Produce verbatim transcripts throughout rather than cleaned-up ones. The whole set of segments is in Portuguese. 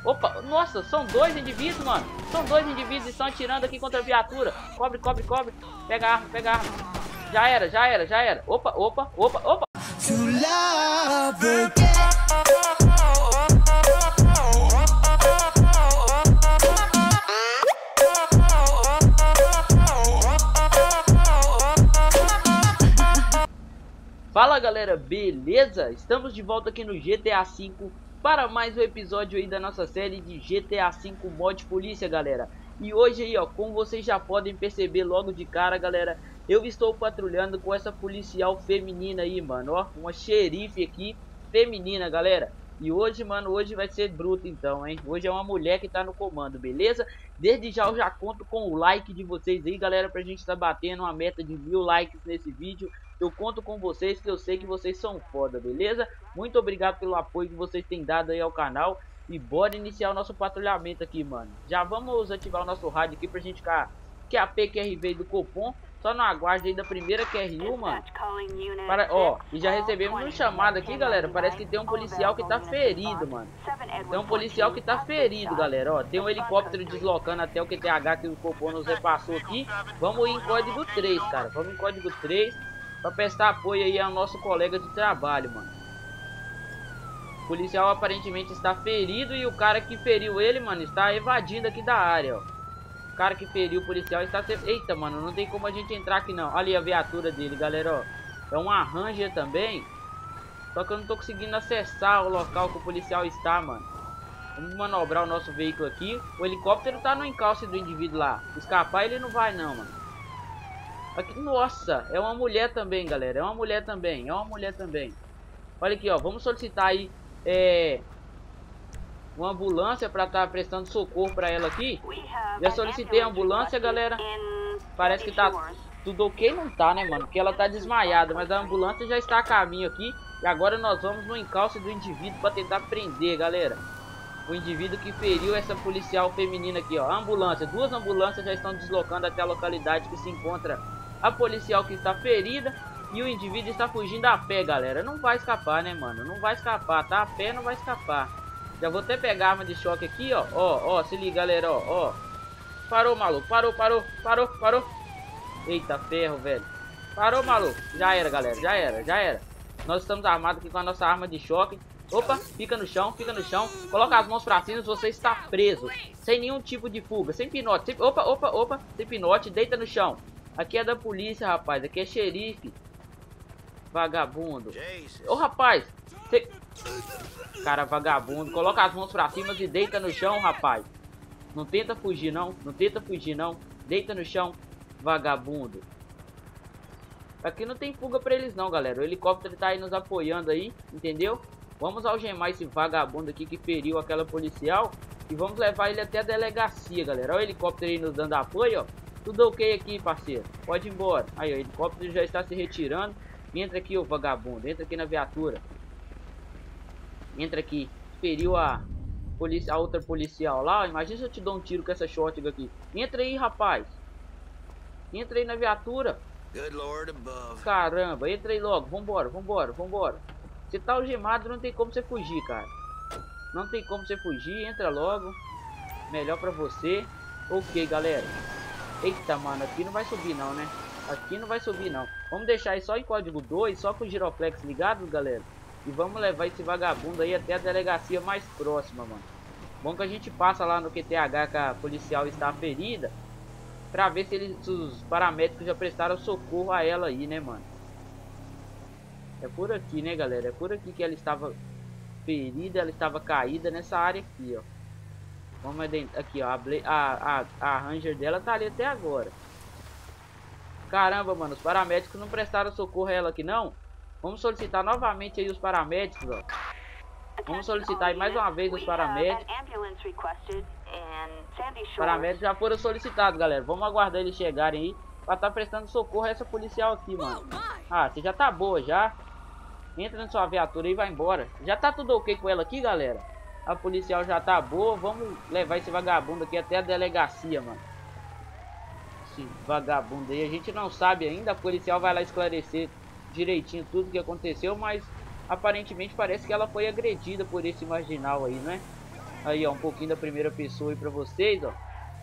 Opa, nossa, são dois indivíduos, mano. São dois indivíduos e estão atirando aqui contra a viatura. Cobre, cobre, cobre. Pega a arma, pega a arma. Já era, já era, já era. Opa, opa, opa, opa. Fala galera, beleza? Estamos de volta aqui no G T A cinco para mais um episódio aí da nossa série de G T A cinco Mod Polícia, galera. E hoje aí, ó, como vocês já podem perceber logo de cara, galera, eu estou patrulhando com essa policial feminina aí, mano, ó, uma xerife aqui, feminina, galera. E hoje, mano, hoje vai ser bruto então, hein? Hoje é uma mulher que tá no comando, beleza? Desde já eu já conto com o like de vocês aí, galera, pra gente tá batendo uma meta de mil likes nesse vídeo. Eu conto com vocês, que eu sei que vocês são foda, beleza? Muito obrigado pelo apoio que vocês têm dado aí ao canal. E bora iniciar o nosso patrulhamento aqui, mano. Já vamos ativar o nosso rádio aqui pra gente ficar Q A P Q R V do Copom. Só no aguarde aí da primeira Q R U, mano. Para, ó, e já recebemos um chamado aqui, galera. Parece que tem um policial que tá ferido, mano. Tem um policial que tá ferido, galera, ó. Tem um helicóptero deslocando até o Q T H que o Copom nos repassou aqui. Vamos ir em código três, cara. Vamos em código três. Pra prestar apoio aí ao nosso colega de trabalho, mano. O policial aparentemente está ferido e o cara que feriu ele, mano, está evadindo aqui da área, ó. O cara que feriu o policial está... Eita, mano, não tem como a gente entrar aqui, não. Olha ali a viatura dele, galera, ó. É uma Ranger também. Só que eu não tô conseguindo acessar o local que o policial está, mano. Vamos manobrar o nosso veículo aqui. O helicóptero tá no encalço do indivíduo lá. Escapar ele não vai, não, mano. Aqui, nossa, é uma mulher também, galera. É uma mulher também, é uma mulher também. Olha aqui, ó, vamos solicitar aí é, uma ambulância para estar tá prestando socorro para ela aqui. Já solicitei a ambulância, galera. Parece que tá tudo ok, não tá, né, mano? Porque ela tá desmaiada, mas a ambulância já está a caminho aqui. E agora nós vamos no encalço do indivíduo para tentar prender, galera. O indivíduo que feriu essa policial feminina aqui, ó. A ambulância, duas ambulâncias já estão deslocando até a localidade que se encontra a policial que está ferida. E o indivíduo está fugindo a pé, galera. Não vai escapar, né, mano? Não vai escapar, tá? A pé não vai escapar. Já vou até pegar a arma de choque aqui, ó. Ó, ó, se liga, galera, ó, ó. Parou, maluco. Parou, parou, parou, parou. Eita, ferro, velho. Parou, maluco. Já era, galera, já era, já era. Nós estamos armados aqui com a nossa arma de choque. Opa, fica no chão, fica no chão. Coloca as mãos pra cima, você está preso. Sem nenhum tipo de fuga, sem pinote. Sem... Opa, opa, opa, sem pinote, deita no chão. Aqui é da polícia, rapaz. Aqui é xerife. Vagabundo. Ô, rapaz. Cê... Cara, vagabundo. Coloca as mãos pra cima e deita no chão, rapaz. Não tenta fugir, não. Não tenta fugir, não. Deita no chão, vagabundo. Aqui não tem fuga pra eles, não, galera. O helicóptero tá aí nos apoiando aí, entendeu? Vamos algemar esse vagabundo aqui que feriu aquela policial. E vamos levar ele até a delegacia, galera. Olha o helicóptero aí nos dando apoio, ó. Tudo ok aqui, parceiro. Pode ir embora. Aí, o helicóptero já está se retirando. Entra aqui, ô vagabundo. Entra aqui na viatura. Entra aqui. Feriu a, policia, a outra policial lá. Imagina se eu te dou um tiro com essa shotgun aqui. Entra aí, rapaz. Entra aí na viatura. Caramba, entra aí logo. Vambora, vambora, vambora. Você tá algemado, não tem como você fugir, cara. Não tem como você fugir. Entra logo. Melhor pra você. Ok, galera. Eita, mano, aqui não vai subir não, né? Aqui não vai subir não. Vamos deixar aí só em código dois, só com o giroflex ligado, galera. E vamos levar esse vagabundo aí até a delegacia mais próxima, mano. Bom que a gente passa lá no Q T H que a policial está ferida, pra ver se, eles, se os paramédicos já prestaram socorro a ela aí, né, mano? É por aqui, né, galera? É por aqui que ela estava ferida, ela estava caída nessa área aqui, ó. Vamos aqui, ó, a, a, a, a Ranger dela tá ali até agora. Caramba, mano, os paramédicos não prestaram socorro a ela aqui, não. Vamos solicitar novamente aí os paramédicos, ó. Vamos solicitar aí mais uma vez os paramédicos. Os paramédicos já foram solicitados, galera. Vamos aguardar eles chegarem aí pra estar tá prestando socorro a essa policial aqui, mano. Ah, você já tá boa, já. Entra na sua viatura e vai embora. Já tá tudo ok com ela aqui, galera. A policial já tá boa. Vamos levar esse vagabundo aqui até a delegacia, mano. Esse vagabundo aí, a gente não sabe ainda. A policial vai lá esclarecer direitinho tudo que aconteceu, mas aparentemente parece que ela foi agredida por esse marginal aí, né? Aí, ó, um pouquinho da primeira pessoa aí pra vocês, ó.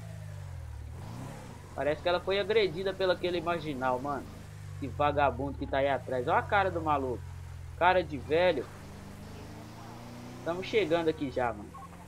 Parece que ela foi agredida pelo aquele marginal, mano. Que vagabundo que tá aí atrás. Olha a cara do maluco. Cara de velho. Estamos chegando aqui já, mano.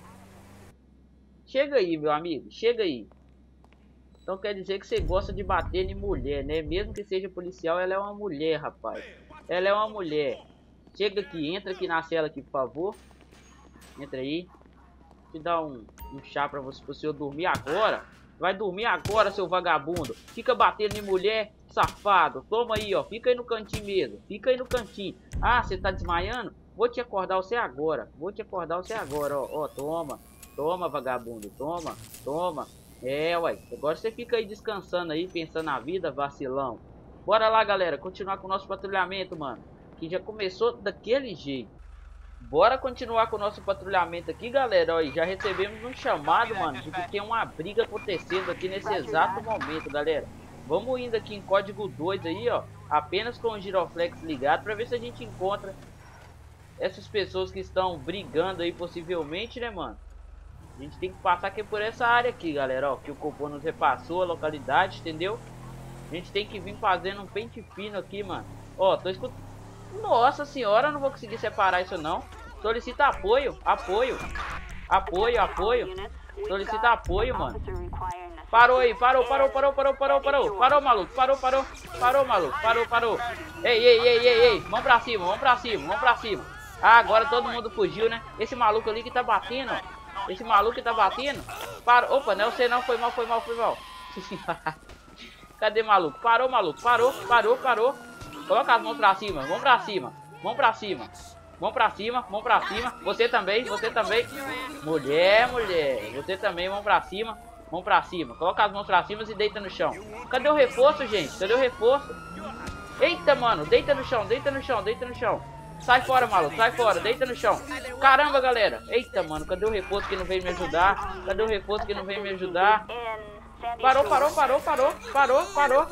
Chega aí, meu amigo. Chega aí. Então quer dizer que você gosta de bater em mulher, né? Mesmo que seja policial, ela é uma mulher, rapaz. Ela é uma mulher. Chega aqui, entra aqui na cela aqui, por favor. Entra aí. Vou te dar um, um chá pra você, pra você dormir agora. Vai dormir agora, seu vagabundo. Fica batendo em mulher, safado. Toma aí, ó. Fica aí no cantinho mesmo. Fica aí no cantinho. Ah, você tá desmaiando? Vou te acordar você agora. Vou te acordar você agora, ó. Ó, toma. Toma, vagabundo. Toma, toma. É, uai. Agora você fica aí descansando aí, pensando na vida, vacilão. Bora lá, galera. Continuar com o nosso patrulhamento, mano. Que já começou daquele jeito. Bora continuar com o nosso patrulhamento aqui, galera. Ó, já recebemos um chamado, mano, de que tem uma briga acontecendo aqui nesse exato momento, galera. Vamos indo aqui em código dois aí, ó. Apenas com o giroflex ligado, pra ver se a gente encontra essas pessoas que estão brigando aí, possivelmente, né, mano? A gente tem que passar aqui por essa área aqui, galera, ó. Que o Copom nos repassou a localidade, entendeu? A gente tem que vir fazendo um pente fino aqui, mano. Ó, tô escutando. Nossa senhora, eu não vou conseguir separar isso não. Solicita apoio, apoio, apoio, apoio. Solicita apoio, mano. Parou aí, parou, parou, parou, parou, parou, parou. Parou, maluco, parou, parou. Parou, maluco, parou, parou. Ei, ei, ei, ei, ei. Vamos pra cima, vamos pra cima, vamos pra cima. Ah, agora todo mundo fugiu, né? Esse maluco ali que tá batendo, ó. Esse maluco que tá batendo. Parou, opa, não sei não, foi mal, foi mal, foi mal. Cadê maluco? Parou, maluco, parou, parou, parou. Coloca as mãos pra cima, vamos pra cima, vamos pra cima, vamos pra cima, vamos pra cima. Você também, você também. Mulher, mulher, você também, vamos pra cima, vamos pra cima. Coloca as mãos pra cima e deita no chão. Cadê o reforço, gente? Cadê o reforço? Eita, mano, deita no chão, deita no chão, deita no chão. Sai fora, maluco, sai fora, deita no chão. Caramba, galera. Eita, mano, cadê o reforço que não veio me ajudar? Cadê o reforço que não veio me ajudar? Parou, parou, parou, parou, parou, parou.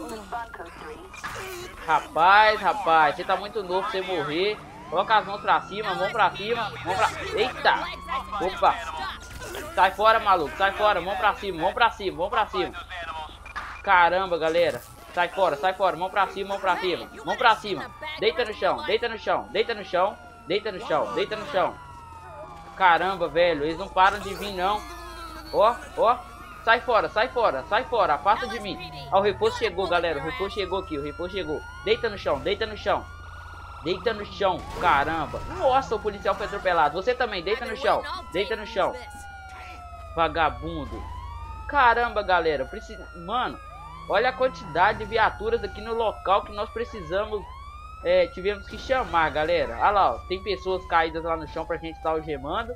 Rapaz, rapaz, você tá muito novo pra você morrer. Coloca as mãos pra cima, mão pra cima, mão pra... Eita! Opa! Sai fora, maluco, sai fora, mão pra cima, mão pra cima, mão pra cima. Caramba, galera. Sai fora, sai fora, mão pra cima, mão pra cima, mão pra cima. Deita no chão, deita no chão, deita no chão, deita no chão, deita no chão. Caramba, velho, eles não param de vir, não. Ó, ó. Sai fora, sai fora, sai fora, afasta de mim. Ó, o reforço chegou, galera, o reforço chegou aqui, o reforço chegou. Deita no chão, deita no chão. Deita no chão, caramba. Nossa, o policial foi atropelado. Você também, deita no chão, deita no chão. Vagabundo. Caramba, galera, precisa... Mano, olha a quantidade de viaturas aqui no local que nós precisamos... É, tivemos que chamar, galera. Olha lá, ó, tem pessoas caídas lá no chão pra gente estar algemando.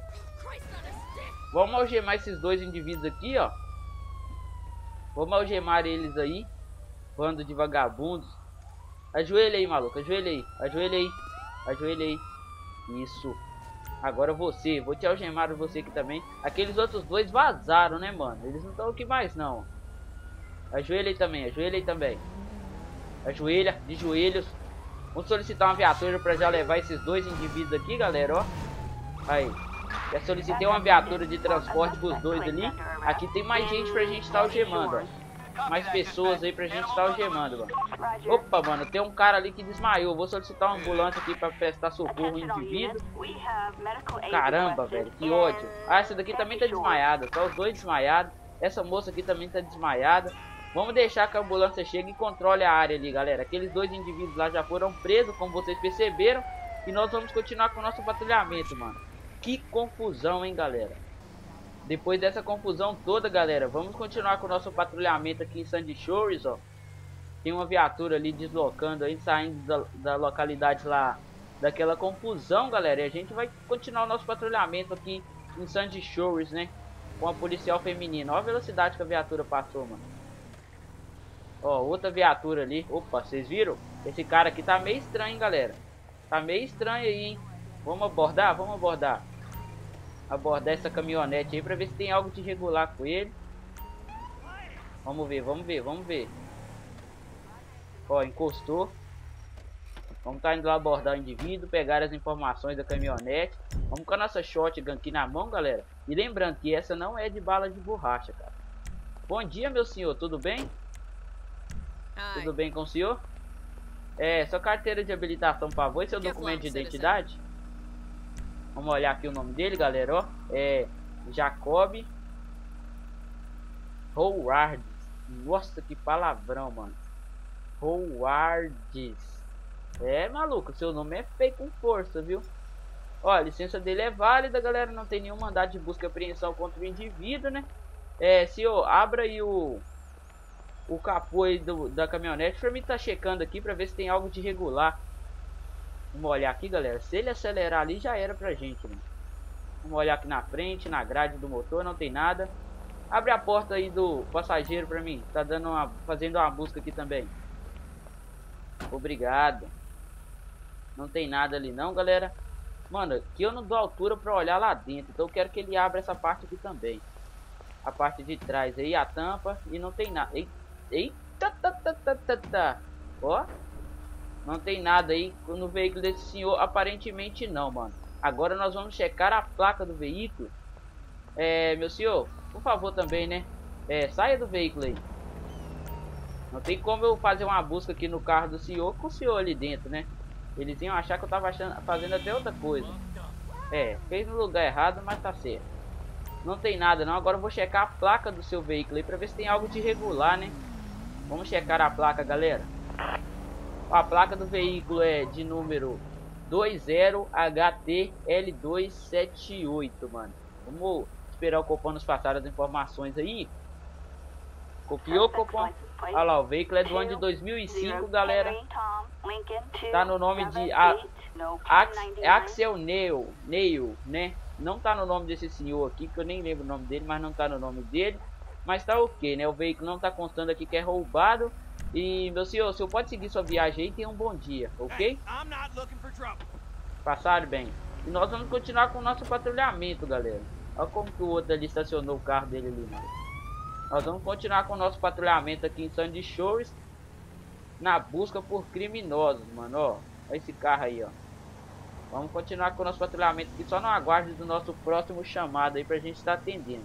Vamos algemar esses dois indivíduos aqui, ó. Vamos algemar eles aí. Bando de vagabundos. Ajoelha aí, maluco. Ajoelha aí. Ajoelha aí. Ajoelha aí. Isso. Agora você. Vou te algemar você aqui também. Aqueles outros dois vazaram, né, mano? Eles não estão aqui mais, não. Ajoelha aí também. Ajoelha aí também. Ajoelha. De joelhos. Vamos solicitar uma viatura pra já levar esses dois indivíduos aqui, galera, ó. Aí. Já solicitei uma viatura de transporte com os dois ali. Aqui tem mais gente pra gente estar algemando, ó. Mais pessoas aí pra gente estar algemando, mano. Opa, mano, tem um cara ali que desmaiou. Vou solicitar uma ambulância aqui pra prestar socorro ao indivíduo. Caramba, velho, que ódio. Ah, essa daqui também tá desmaiada. Tá os dois desmaiados. Essa moça aqui também tá desmaiada. Vamos deixar que a ambulância chegue e controle a área ali, galera. Aqueles dois indivíduos lá já foram presos, como vocês perceberam. E nós vamos continuar com o nosso patrulhamento, mano. Que confusão, hein, galera. Depois dessa confusão toda, galera, vamos continuar com o nosso patrulhamento aqui em Sandy Shores, ó. Tem uma viatura ali deslocando aí, saindo da, da localidade lá, daquela confusão, galera. E a gente vai continuar o nosso patrulhamento aqui em Sandy Shores, né? Com a policial feminina. Olha a velocidade que a viatura passou, mano. Ó, outra viatura ali. Opa, vocês viram? Esse cara aqui tá meio estranho, hein, galera. Tá meio estranho aí, hein. Vamos abordar? Vamos abordar. Abordar essa caminhonete aí pra ver se tem algo de irregular com ele. Vamos ver, vamos ver, vamos ver. Ó, encostou. Vamos tá indo lá abordar o indivíduo, pegar as informações da caminhonete. Vamos com a nossa shotgun aqui na mão, galera. E lembrando que essa não é de bala de borracha, cara. Bom dia, meu senhor, tudo bem? Hi. Tudo bem com o senhor? É, sua carteira de habilitação, por favor, e seu documento de identidade? Vamos olhar aqui o nome dele, galera, ó. É Jacob Howards. Nossa, que palavrão, mano. Howards. É, maluco, seu nome é feio com força, viu? Ó, a licença dele é válida, galera. Não tem nenhum mandado de busca e apreensão contra o indivíduo, né? É, senhor, abra aí o... o capô aí do, da caminhonete pra mim tá checando aqui pra ver se tem algo de irregular. Vamos olhar aqui, galera. Se ele acelerar ali, já era pra gente, né? Vamos olhar aqui na frente, na grade do motor, não tem nada. Abre a porta aí do passageiro pra mim. Tá dando uma, fazendo uma busca aqui também. Obrigado. Não tem nada ali não, galera. Mano, aqui eu não dou altura pra olhar lá dentro. Então eu quero que ele abra essa parte aqui também. A parte de trás aí, a tampa. E não tem nada. Eita, tá, tá, tá, tá, tá. Ó. Não tem nada aí no veículo desse senhor. Aparentemente não, mano. Agora nós vamos checar a placa do veículo. É, meu senhor, por favor também, né? É, saia do veículo aí. Não tem como eu fazer uma busca aqui no carro do senhor com o senhor ali dentro, né? Eles iam achar que eu tava achando, fazendo até outra coisa. É, fez no lugar errado, mas tá certo. Não tem nada não. Agora eu vou checar a placa do seu veículo aí pra ver se tem algo de irregular, né? Vamos checar a placa, galera. A placa do veículo é de número dois zero H T L dois sete oito, mano. Vamos esperar o Copom nos passar as informações aí. Copiou, Copom? Olha lá, o veículo é do ano de dois mil e cinco, galera. Tá no nome de Axel Neil, Neil, né? Não tá no nome desse senhor aqui, que eu nem lembro o nome dele, mas não tá no nome dele. Mas tá ok, né? O veículo não tá constando aqui que é roubado. E, meu senhor, o senhor pode seguir sua viagem aí e tenha um bom dia, ok? Passaram bem. E nós vamos continuar com o nosso patrulhamento, galera. Olha como que o outro ali estacionou o carro dele ali, mano. Nós vamos continuar com o nosso patrulhamento aqui em Sandy Shores. Na busca por criminosos, mano, ó. Olha esse carro aí, ó. Vamos continuar com o nosso patrulhamento aqui. Só no aguarde do nosso próximo chamado aí pra gente estar atendendo.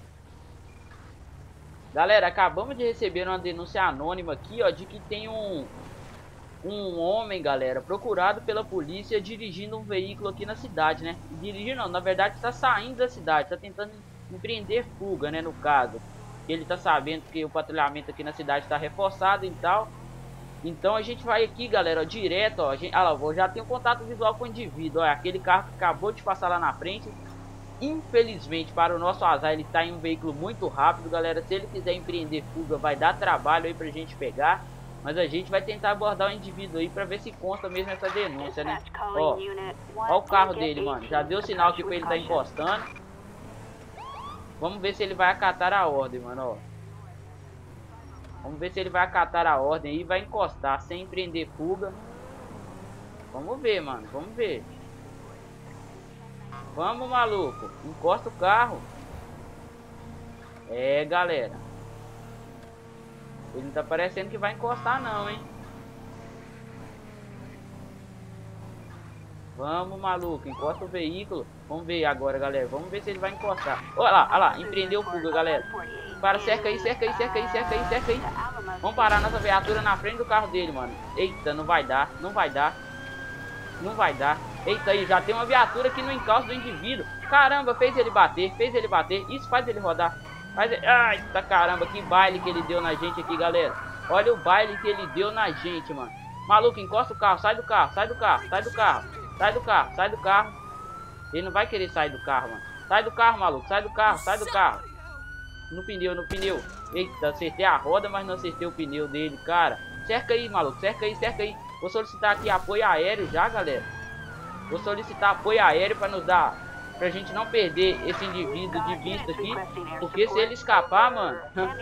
Galera, acabamos de receber uma denúncia anônima aqui, ó. De que tem um... Um homem, galera, procurado pela polícia dirigindo um veículo aqui na cidade, né? Dirigindo não, na verdade está saindo da cidade. Está tentando empreender fuga, né, no caso. Ele tá sabendo que o patrulhamento aqui na cidade está reforçado e tal. Então a gente vai aqui, galera, ó, direto, ó. A gente, ah, lá, já tem um contato visual com o indivíduo, ó. Aquele carro que acabou de passar lá na frente. Infelizmente, para o nosso azar, ele tá em um veículo muito rápido, galera. Se ele quiser empreender fuga, vai dar trabalho aí pra gente pegar. Mas a gente vai tentar abordar o indivíduo aí pra ver se consta mesmo essa denúncia, né? Ó, ó o carro dele, mano. Já deu sinal aqui pra ele tá encostando. Vamos ver se ele vai acatar a ordem, mano, ó. Vamos ver se ele vai acatar a ordem aí e vai encostar sem empreender fuga. Vamos ver, mano. Vamos ver. Vamos, maluco. Encosta o carro. É, galera. Ele não tá parecendo que vai encostar não, hein. Vamos, maluco. Encosta o veículo. Vamos ver agora, galera. Vamos ver se ele vai encostar. Olha lá, olha lá. Empreendeu fuga, galera. Para, cerca aí, cerca aí, cerca aí, cerca aí, cerca aí. Vamos parar nossa viatura na frente do carro dele, mano. Eita, não vai dar, não vai dar. Não vai dar. Eita aí, já tem uma viatura aqui no encalço do indivíduo. Caramba, fez ele bater, fez ele bater. Isso faz ele rodar. Faz ele... Ai, tá caramba, que baile que ele deu na gente aqui, galera. Olha o baile que ele deu na gente, mano. Maluco, encosta o carro, sai do carro, sai do carro, sai do carro. Sai do carro, sai do carro. Ele não vai querer sair do carro, mano. Sai do carro, maluco, sai do carro, sai do carro. No pneu, no pneu. Eita, acertei a roda, mas não acertei o pneu dele, cara. Cerca aí, maluco, cerca aí, cerca aí. Vou solicitar aqui apoio aéreo já, galera. Vou solicitar apoio aéreo pra nos dar... Pra gente não perder esse indivíduo de vista aqui. Porque se ele escapar, mano...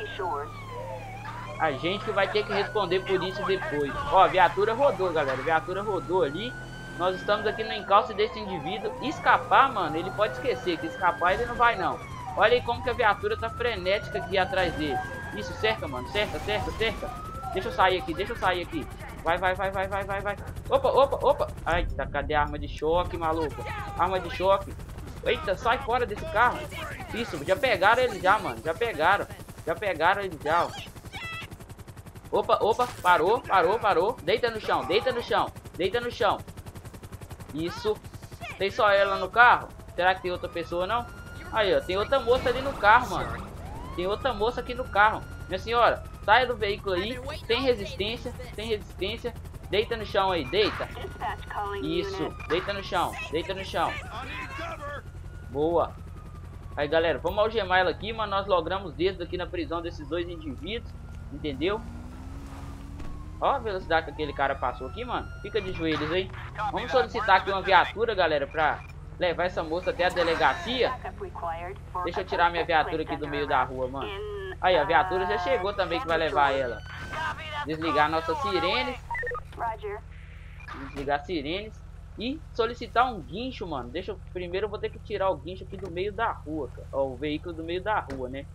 A gente vai ter que responder por isso depois. Ó, a viatura rodou, galera. A viatura rodou ali. Nós estamos aqui no encalço desse indivíduo. Escapar, mano, ele pode esquecer que escapar ele não vai, não. Olha aí como que a viatura tá frenética aqui atrás dele. Isso, cerca, mano. Cerca, cerca, cerca. Deixa eu sair aqui, deixa eu sair aqui. Vai, vai, vai, vai, vai, vai, vai. Opa, opa, opa. Ai, tá, cadê a arma de choque, maluco? Arma de choque. Eita, sai fora desse carro. Isso, já pegaram ele já, mano. Já pegaram. Já pegaram ele já, ó. Opa, opa, parou, parou, parou. Deita no chão, deita no chão. Deita no chão. Isso. Tem só ela no carro? Será que tem outra pessoa, não? Aí, ó, tem outra moça ali no carro, mano. Tem outra moça aqui no carro. Minha senhora, saia do veículo aí. Tem resistência, tem resistência. Deita no chão aí, deita. Isso, deita no chão, deita no chão. Boa. Aí, galera, vamos algemar ela aqui, mano. Nós logramos dedos aqui na prisão desses dois indivíduos. Entendeu? Ó a velocidade que aquele cara passou aqui, mano. Fica de joelhos aí. Vamos solicitar aqui uma viatura, galera, pra levar essa moça até a delegacia. Deixa eu tirar minha viatura aqui do meio da rua, mano. Aí, a viatura já chegou também que vai levar ela. Desligar nossas sirenes. Desligar sirenes. E solicitar um guincho, mano. Deixa eu... Primeiro eu vou ter que tirar o guincho aqui do meio da rua, cara. Ó, o veículo do meio da rua, né?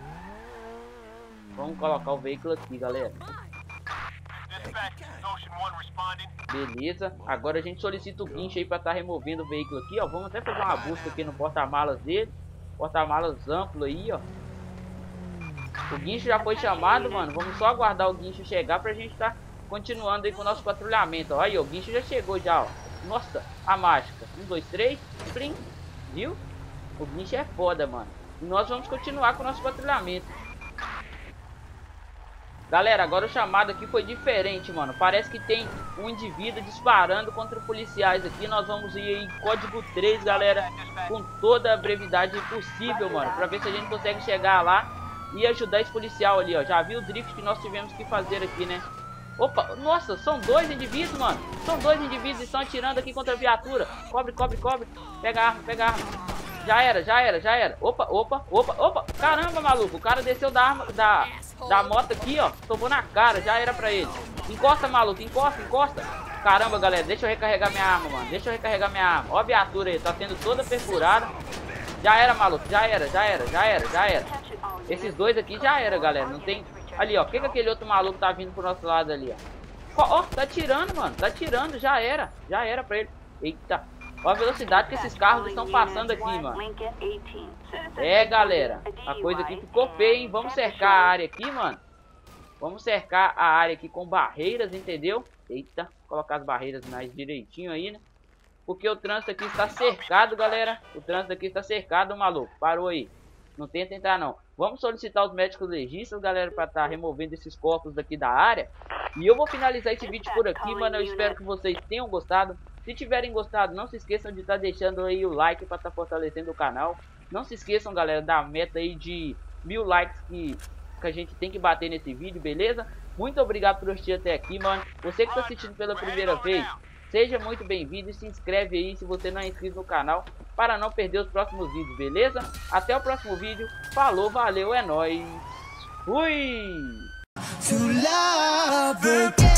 Vamos colocar o veículo aqui, galera. Beleza. Agora a gente solicita o guincho aí pra estar tá removendo o veículo aqui, ó. Vamos até fazer uma busca aqui no porta-malas dele. Porta-malas amplo aí, ó. O guincho já foi chamado, mano. Vamos só aguardar o guincho chegar pra gente estar tá continuando aí com o nosso patrulhamento, ó. Aí, ó, o guincho já chegou já, ó. Nossa, a mágica. Um, dois, três. Plim. Viu? O guincho é foda, mano. E nós vamos continuar com o nosso patrulhamento. Galera, agora o chamado aqui foi diferente, mano. Parece que tem um indivíduo disparando contra policiais aqui. Nós vamos ir em código três, galera, com toda a brevidade possível, mano, pra ver se a gente consegue chegar lá e ajudar esse policial ali, ó. Já viu o drift que nós tivemos que fazer aqui, né? Opa, nossa, são dois indivíduos, mano. São dois indivíduos e estão atirando aqui contra a viatura. Cobre, cobre, cobre. Pega a arma, pega a arma. Já era, já era, já era. Opa, opa, opa, opa. Caramba, maluco. O cara desceu da arma, da, da moto aqui, ó. Tomou na cara, já era pra ele. Encosta, maluco, encosta, encosta. Caramba, galera, deixa eu recarregar minha arma, mano. Deixa eu recarregar minha arma. Ó a viatura aí, tá sendo toda perfurada. Já era, maluco, já era, já era, já era, já era. Esses dois aqui já era, galera. Não tem... Ali, ó. O que que aquele outro maluco tá vindo pro nosso lado ali, ó? Ó, ó, tá tirando, mano. Tá tirando, já era. Já era pra ele. Eita. Olha a velocidade que esses carros estão passando aqui, mano. É, galera. A coisa aqui ficou feia, hein? Vamos cercar a área aqui, mano. Vamos cercar a área aqui com barreiras, entendeu? Eita. Colocar as barreiras mais direitinho aí, né? Porque o trânsito aqui está cercado, galera. O trânsito aqui está cercado, maluco. Parou aí. Não tenta entrar, não. Vamos solicitar os médicos legistas, galera, para estar tá removendo esses corpos daqui da área. E eu vou finalizar esse vídeo por aqui, mano. Eu espero que vocês tenham gostado. Se tiverem gostado, não se esqueçam de estar tá deixando aí o like para estar tá fortalecendo o canal. Não se esqueçam, galera, da meta aí de mil likes que, que a gente tem que bater nesse vídeo, beleza? Muito obrigado por assistir até aqui, mano. Você que está assistindo pela primeira vez, seja muito bem-vindo e se inscreve aí se você não é inscrito no canal para não perder os próximos vídeos, beleza? Até o próximo vídeo. Falou, valeu, é nóis. Fui!